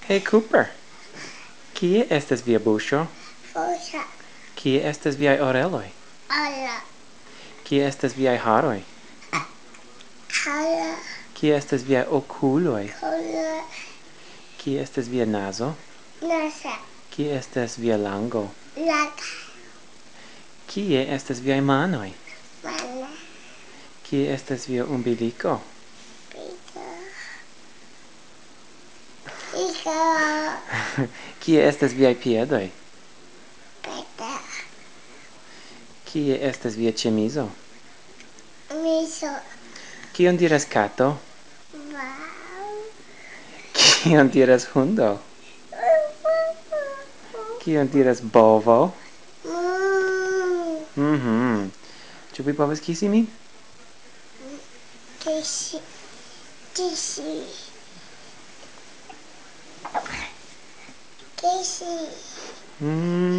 Hey Cooper, kie estas via buŝo? Buŝo. Kie estas viaj oreloj? Ora. Kie estas viaj haroj? Ora. Kie estas viaj okuloj? Ora. Kie estas via nazo? Nasa. Kie estas via lango? Laka. Kie estas viaj manoj? Mana. Kie estas via umbiliko? Pito. Iko. Kie estas viaj piedoj? Pito. Kie estas via ĉemizo? Miso. Kion diras kato? Wow. Kion diras hundo? Kion diras bovo? Ĉu vi povas kisi min? Kisi. Kisi. Kisi.